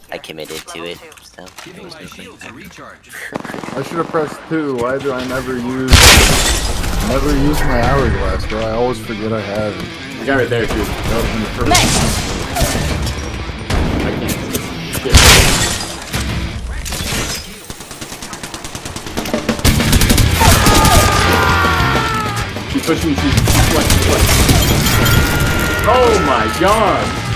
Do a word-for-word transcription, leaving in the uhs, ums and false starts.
I committed to it, so it was nothing. I should have pressed two. Why do I never use never use my hourglass, bro? I always forget I have it. The guy right there, too. That would have been the perfect. I can't. She's pushing me. She's, she's flex, she's flex. Oh my god!